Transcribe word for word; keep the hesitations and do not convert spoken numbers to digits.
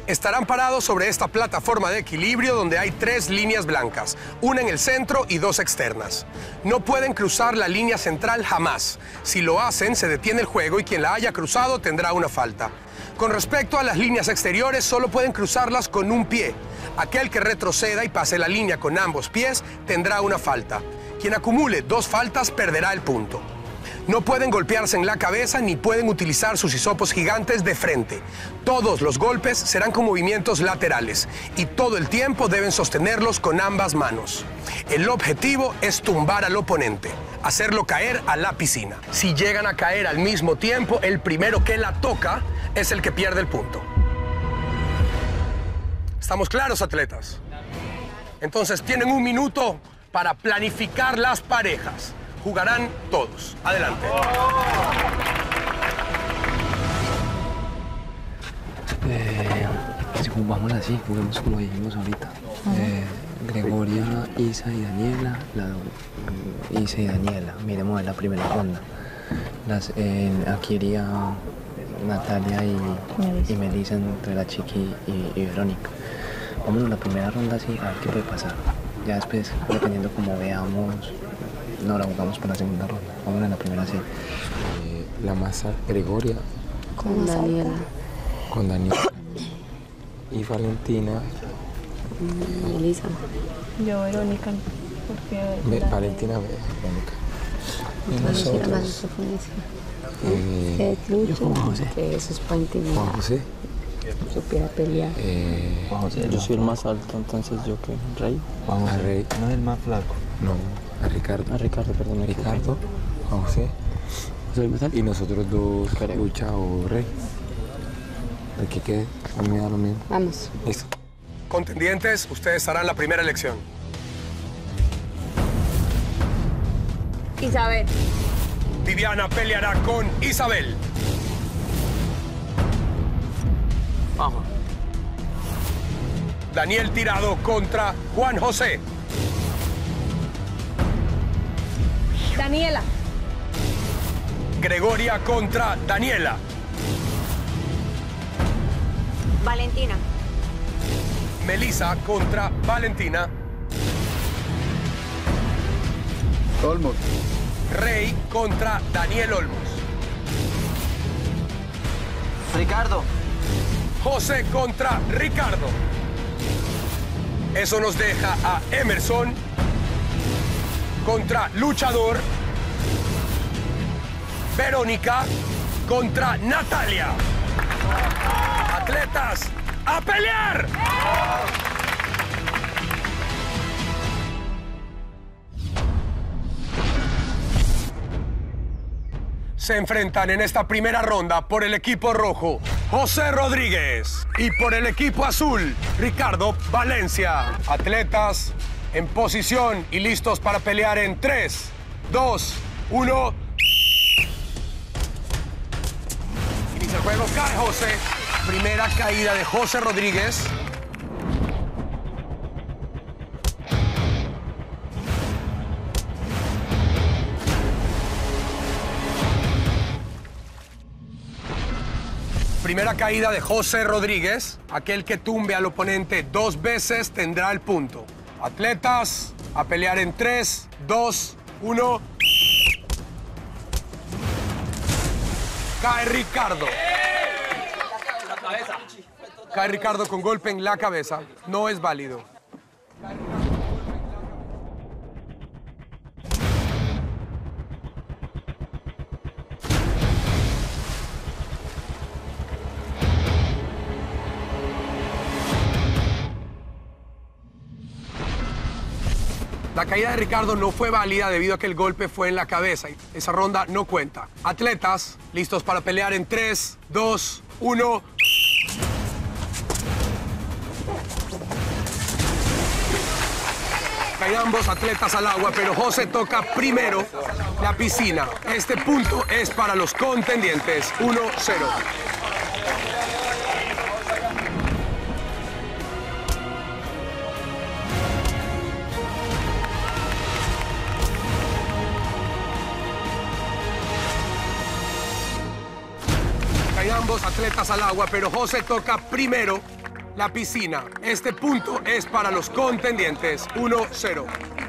Estarán parados sobre esta plataforma de equilibrio donde hay tres líneas blancas, una en el centro y dos externas. No pueden cruzar la línea central jamás. Si lo hacen, se detiene el juego y quien la haya cruzado tendrá una falta. Con respecto a las líneas exteriores, solo pueden cruzarlas con un pie. Aquel que retroceda y pase la línea con ambos pies tendrá una falta. Quien acumule dos faltas perderá el punto. No pueden golpearse en la cabeza ni pueden utilizar sus hisopos gigantes de frente. Todos los golpes serán con movimientos laterales y todo el tiempo deben sostenerlos con ambas manos. El objetivo es tumbar al oponente, hacerlo caer a la piscina. Si llegan a caer al mismo tiempo, el primero que la toca es el que pierde el punto. ¿Estamos claros, atletas? Entonces tienen un minuto para planificar las parejas. Jugarán todos. Adelante. Eh, si jugamos así, juguemos como dijimos ahorita. Eh, Gregoria, Isa y Daniela. La, Isa y Daniela. Miremos en la primera ronda. Las, eh, aquí iría Natalia y, y Melissa entre la Chiqui y, y Verónica. Vámonos a la primera ronda así, a ver qué puede pasar. Ya después, dependiendo como veamos, no la jugamos por la segunda ronda. Vamos a la primera serie. Eh, la masa Gregoria. Con Daniela. Con Daniela. Y Valentina. Mm, Elisa. Yo, Verónica. Porque Ve, Valentina, Verónica. Y nosotros. Eh, Lucho, Juan José. que eso es para intimidar. Juan José. Supiera pelear. Eh, Juan José, Yo soy el más alto, entonces yo que Rey. Juan José. Rey. No es el más flaco. No, a Ricardo. A Ricardo, perdón. Ricardo, Juan José. ¿Soy el más alto? Y nosotros dos, Creo. Lucha o Rey. El que quede, a mí me da lo mismo. Vamos. Listo. Contendientes, ustedes harán la primera elección. Isabel. Viviana peleará con Isabel. Vamos. Daniel Tirado contra Juan José. Daniela. Gregoria contra Daniela. Valentina. Melissa contra Valentina. Olmos. Rey contra Daniel Olmos. Ricardo. José contra Ricardo. Eso nos deja a Emerson contra Luchador. Verónica contra Natalia. Atletas, ¡a pelear! Se enfrentan en esta primera ronda por el equipo rojo, José Rodríguez, y por el equipo azul, Ricardo Valencia. Atletas en posición y listos para pelear en tres, dos, uno. Inicia el juego, cae José. Primera caída de José Rodríguez. Primera caída de José Rodríguez. Aquel que tumbe al oponente dos veces tendrá el punto. Atletas, a pelear en tres, dos, uno. Cae Ricardo. Cae Ricardo con golpe en la cabeza. No es válido. La caída de Ricardo no fue válida debido a que el golpe fue en la cabeza. Esa ronda no cuenta. Atletas, listos para pelear en tres, dos, uno. Caen ambos atletas al agua, pero José toca primero la piscina. Este punto es para los contendientes. uno cero. Caen ambos atletas al agua, pero José toca primero La piscina. Este punto es para los contendientes. uno cero.